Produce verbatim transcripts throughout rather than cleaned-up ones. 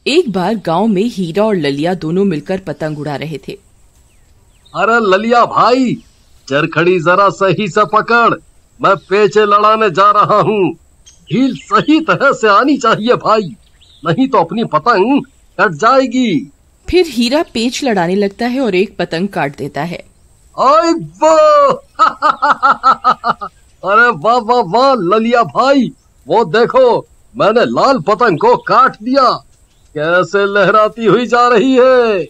एक बार गांव में हीरा और ललिया दोनों मिलकर पतंग उड़ा रहे थे। अरे ललिया भाई, चरखड़ी जरा सही से पकड़, मैं पेचे लड़ाने जा रहा हूँ। ढील सही तरह से आनी चाहिए भाई, नहीं तो अपनी पतंग कट जाएगी। फिर हीरा पेच लड़ाने लगता है और एक पतंग काट देता है। अरे वाह अरे वाह वाह वाह ललिया भाई, वो देखो मैंने लाल पतंग को काट दिया, कैसे लहराती हुई जा रही है।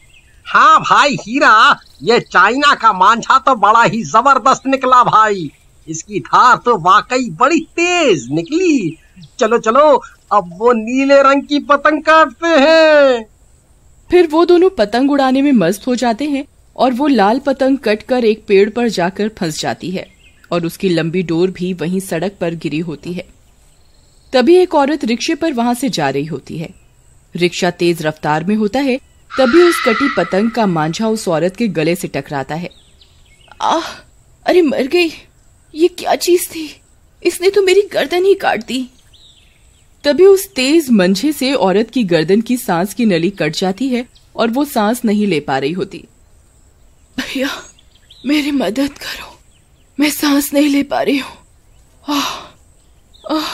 हाँ भाई हीरा, ये चाइना का मांझा तो बड़ा ही जबरदस्त निकला भाई, इसकी धार तो वाकई बड़ी तेज निकली। चलो चलो अब वो नीले रंग की पतंग काटते हैं। फिर वो दोनों पतंग उड़ाने में मस्त हो जाते हैं और वो लाल पतंग कटकर एक पेड़ पर जाकर फंस जाती है और उसकी लंबी डोर भी वहीं सड़क पर गिरी होती है। तभी एक औरत रिक्शे पर वहां से जा रही होती है। रिक्शा तेज रफ्तार में होता है, तभी उस कटी पतंग का मांझा उस औरत के गले से टकराता है। आह, अरे मर गई, ये क्या चीज थी, इसने तो मेरी गर्दन ही काट दी। तभी उस तेज मंझे से औरत की गर्दन की सांस की नली कट जाती है और वो सांस नहीं ले पा रही होती। भैया मेरी मदद करो, मैं सांस नहीं ले पा रही हूँ। आह, आह।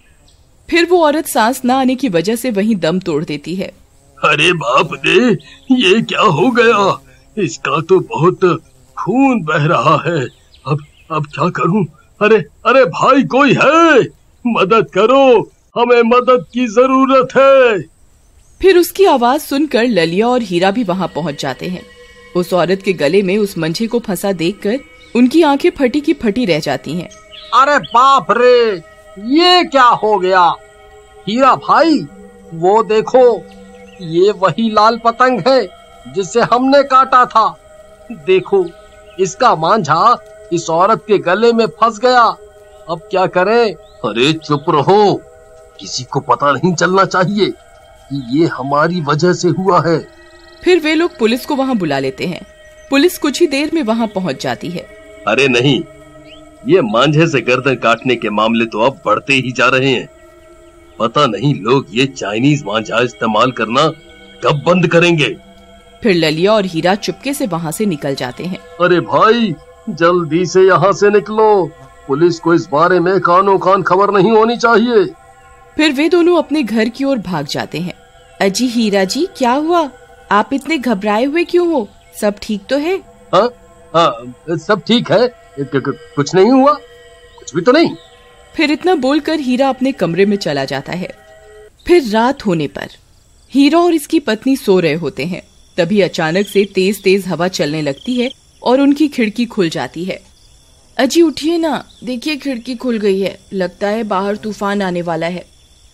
फिर वो औरत सांस न आने की वजह से वहीं दम तोड़ देती है। अरे बाप रे, ये क्या हो गया, इसका तो बहुत खून बह रहा है, अब अब क्या करूं। अरे अरे भाई कोई है, मदद करो, हमें मदद की जरूरत है। फिर उसकी आवाज सुनकर ललिया और हीरा भी वहां पहुंच जाते हैं। उस औरत के गले में उस मंझे को फंसा देखकर उनकी आंखें फटी की फटी रह जाती हैं। अरे बाप रे, ये क्या हो गया। हीरा भाई वो देखो, ये वही लाल पतंग है जिसे हमने काटा था। देखो इसका मांझा इस औरत के गले में फंस गया, अब क्या करें। अरे चुप रहो, किसी को पता नहीं चलना चाहिए कि ये हमारी वजह से हुआ है। फिर वे लोग पुलिस को वहां बुला लेते हैं। पुलिस कुछ ही देर में वहां पहुंच जाती है। अरे नहीं, ये मांझे से गर्दन काटने के मामले तो अब बढ़ते ही जा रहे हैं। पता नहीं लोग ये चाइनीज मांझा इस्तेमाल करना कब बंद करेंगे। फिर ललिया और हीरा चुपके से वहां से निकल जाते हैं। अरे भाई जल्दी से यहाँ से निकलो, पुलिस को इस बारे में कानो कान खबर नहीं होनी चाहिए। फिर वे दोनों अपने घर की ओर भाग जाते हैं। अजी हीरा जी, क्या हुआ, आप इतने घबराए हुए क्यों हो, सब ठीक तो है? हाँ हाँ सब ठीक है, कुछ नहीं हुआ, कुछ भी तो नहीं। फिर इतना बोलकर हीरा अपने कमरे में चला जाता है। फिर रात होने पर हीरा और इसकी पत्नी सो रहे होते हैं। तभी अचानक से तेज तेज हवा चलने लगती है और उनकी खिड़की खुल जाती है। अजी उठिए ना, देखिए खिड़की खुल गई है, लगता है बाहर तूफान आने वाला है।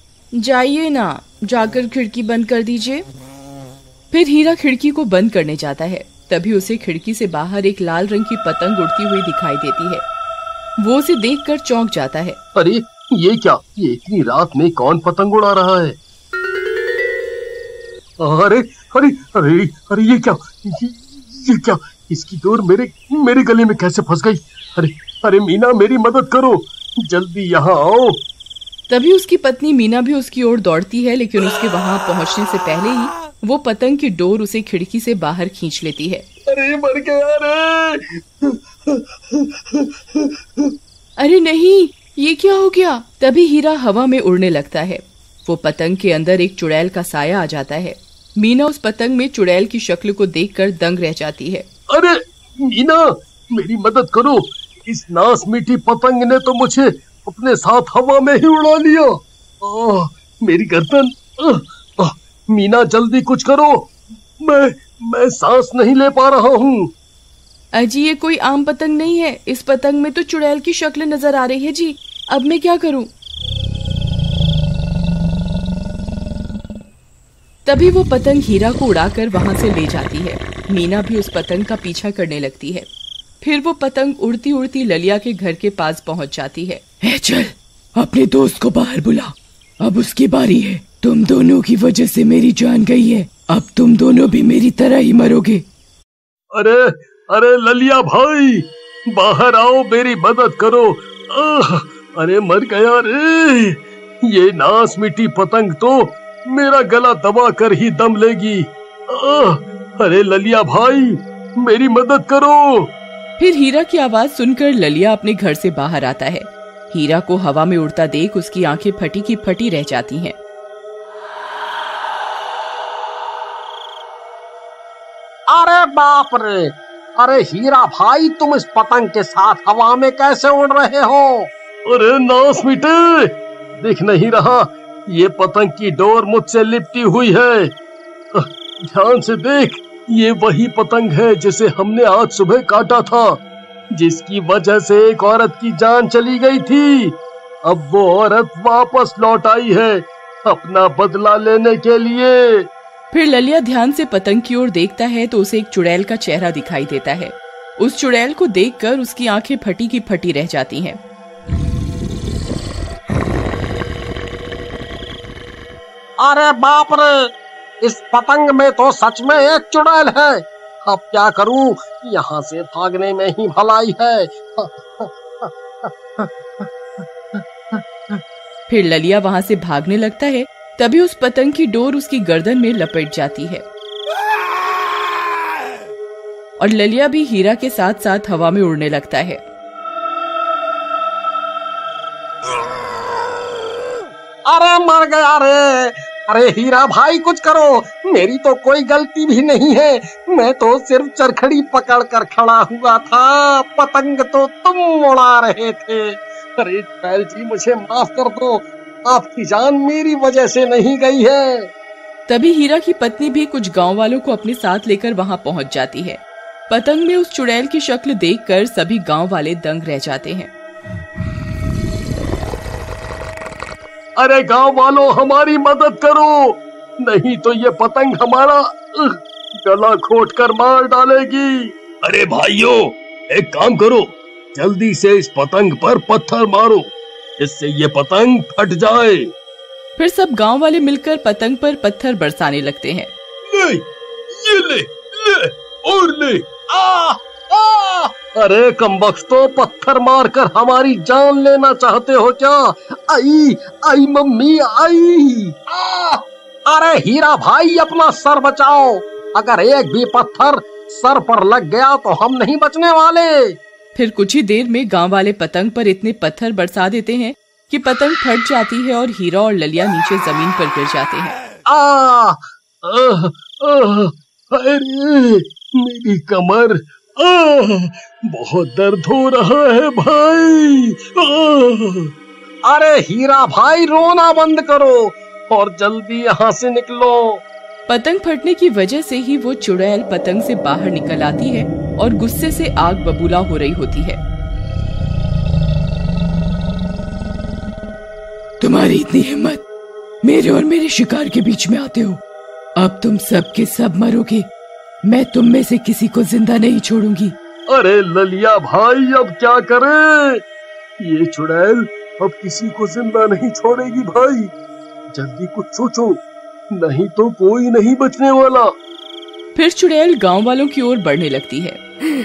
जाइए ना, जाकर खिड़की बंद कर दीजिए। फिर हीरा खिड़की को बंद करने जाता है, तभी उसे खिड़की से बाहर एक लाल रंग की पतंग उड़ती हुई दिखाई देती है। वो उसे देखकर चौंक जाता है। अरे ये क्या, ये इतनी रात में कौन पतंग उड़ा रहा है। अरे अरे अरे अरे ये क्या, ये, ये क्या, इसकी डोर मेरे मेरे गले में कैसे फंस गई। अरे अरे मीना मेरी मदद करो, जल्दी यहाँ आओ। तभी उसकी पत्नी मीना भी उसकी ओर दौड़ती है, लेकिन उसके वहां पहुंचने से पहले ही वो पतंग की डोर उसे खिड़की से बाहर खींच लेती है। अरे मर गया रे। अरे नहीं, ये क्या हो गया। तभी हीरा हवा में उड़ने लगता है। वो पतंग के अंदर एक चुड़ैल का साया आ जाता है। मीना उस पतंग में चुड़ैल की शक्ल को देखकर दंग रह जाती है। अरे मीना मेरी मदद करो, इस नास मीठी पतंग ने तो मुझे अपने साथ हवा में ही उड़ा लिया। आ, मेरी गर्दन। आ, आ, मीना जल्दी कुछ करो, मैं मैं सांस नहीं ले पा रहा हूँ। अजी ये कोई आम पतंग नहीं है, इस पतंग में तो चुड़ैल की शक्ल नजर आ रही है जी, अब मैं क्या करूं। तभी वो पतंग हीरा को उड़ाकर वहां से ले जाती है। मीना भी उस पतंग का पीछा करने लगती है। फिर वो पतंग उड़ती उड़ती ललिया के घर के पास पहुंच जाती है। ए चल, अपने दोस्त को बाहर बुला, अब उसकी बारी है। तुम दोनों की वजह से मेरी जान गई है, अब तुम दोनों भी मेरी तरह ही मरोगे। अरे अरे ललिया भाई, बाहर आओ, मेरी मदद करो। आह, अरे मर गया रे। ये नास मिट्टी पतंग तो मेरा गला दबा कर ही दम लेगी। आह, अरे ललिया भाई, मेरी मदद करो। फिर हीरा की आवाज सुनकर ललिया अपने घर से बाहर आता है। हीरा को हवा में उड़ता देख उसकी आंखें फटी की फटी रह जाती हैं। अरे बाप रे, अरे हीरा भाई, तुम इस पतंग के साथ हवा में कैसे उड़ रहे हो? अरे नास मिटे, दिख नहीं रहा, ये पतंग की डोर मुझसे लिपटी हुई है। ध्यान से देख, ये वही पतंग है जिसे हमने आज सुबह काटा था, जिसकी वजह से एक औरत की जान चली गई थी। अब वो औरत वापस लौट आई है अपना बदला लेने के लिए। फिर ललिया ध्यान से पतंग की ओर देखता है तो उसे एक चुड़ैल का चेहरा दिखाई देता है। उस चुड़ैल को देखकर उसकी आंखें फटी की फटी रह जाती हैं। अरे बाप रे, इस पतंग में तो सच में एक चुड़ैल है। अब क्या करूं, यहाँ से भागने में ही भलाई है। फिर ललिया वहां से भागने लगता है। तभी उस पतंग की डोर उसकी गर्दन में लपेट जाती है और ललिया भी हीरा के साथ साथ हवा में उड़ने लगता है। अरे मर गया रे, अरे हीरा भाई कुछ करो, मेरी तो कोई गलती भी नहीं है, मैं तो सिर्फ चरखड़ी पकड़ कर खड़ा हुआ था, पतंग तो तुम उड़ा रहे थे। अरे चुड़ैल जी, मुझे माफ कर दो, आपकी जान मेरी वजह से नहीं गई है। तभी हीरा की पत्नी भी कुछ गांव वालों को अपने साथ लेकर वहां पहुंच जाती है। पतंग में उस चुड़ैल की शक्ल देखकर सभी गांव वाले दंग रह जाते हैं। अरे गांव वालों, हमारी मदद करो, नहीं तो ये पतंग हमारा गला घोट कर मार डालेगी। अरे भाइयों, एक काम करो, जल्दी से इस पतंग पर पत्थर मारो, इससे ये पतंग फट जाए। फिर सब गांव वाले मिलकर पतंग पर पत्थर बरसाने लगते हैं। ले, ये ले, ले और ले। आ, आ! अरे कमबख्तो, पत्थर मारकर हमारी जान लेना चाहते हो क्या? आई आई मम्मी आई। आ! अरे हीरा भाई, अपना सर बचाओ, अगर एक भी पत्थर सर पर लग गया तो हम नहीं बचने वाले। फिर कुछ ही देर में गांव वाले पतंग पर इतने पत्थर बरसा देते हैं कि पतंग फट जाती है और हीरा और ललिया नीचे जमीन पर गिर जाते हैं। आ, आ, आ, अरे मेरी कमर, आ, बहुत दर्द हो रहा है भाई। आ, अरे हीरा भाई, रोना बंद करो और जल्दी यहाँ से निकलो। पतंग फटने की वजह से ही वो चुड़ैल पतंग से बाहर निकल आती है और गुस्से से आग बबूला हो रही होती है। तुम्हारी इतनी हिम्मत, मेरे और मेरे शिकार के बीच में आते हो, अब तुम सब के सब मरोगे, मैं तुम में से किसी को जिंदा नहीं छोड़ूंगी। अरे ललिया भाई, अब क्या करें? ये चुड़ैल अब किसी को जिंदा नहीं छोड़ेगी भाई, जल्दी कुछ सोचो, नहीं तो कोई नहीं बचने वाला। फिर चुड़ैल गांव वालों की ओर बढ़ने लगती है।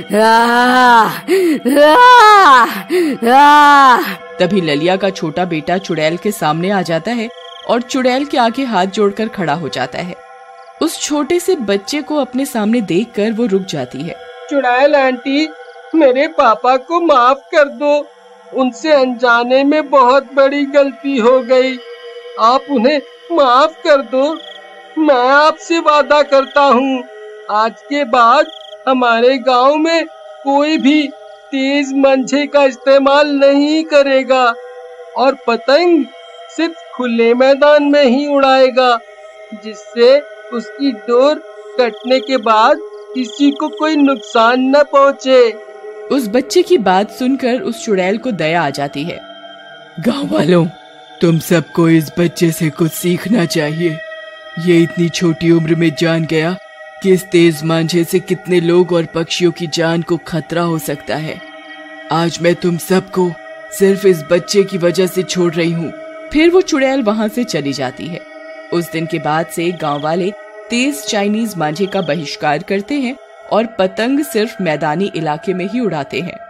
तभी ललिया का छोटा बेटा चुड़ैल के सामने आ जाता है और चुड़ैल के आगे हाथ जोड़कर खड़ा हो जाता है। उस छोटे से बच्चे को अपने सामने देखकर वो रुक जाती है। चुड़ैल आंटी, मेरे पापा को माफ कर दो, उनसे अनजाने में बहुत बड़ी गलती हो गई, आप उन्हें माफ कर दो। मैं आपसे वादा करता हूँ, आज के बाद हमारे गांव में कोई भी तेज मंझे का इस्तेमाल नहीं करेगा और पतंग सिर्फ खुले मैदान में ही उड़ाएगा, जिससे उसकी डोर कटने के बाद किसी को कोई नुकसान न पहुँचे। उस बच्चे की बात सुनकर उस चुड़ैल को दया आ जाती है। गांव वालों, तुम सबको इस बच्चे से कुछ सीखना चाहिए। ये इतनी छोटी उम्र में जान गया कि इस तेज मांझे से कितने लोग और पक्षियों की जान को खतरा हो सकता है। आज मैं तुम सबको सिर्फ इस बच्चे की वजह से छोड़ रही हूँ। फिर वो चुड़ैल वहां से चली जाती है। उस दिन के बाद से गांव वाले तेज चाइनीज मांझे का बहिष्कार करते हैं और पतंग सिर्फ मैदानी इलाके में ही उड़ाते हैं।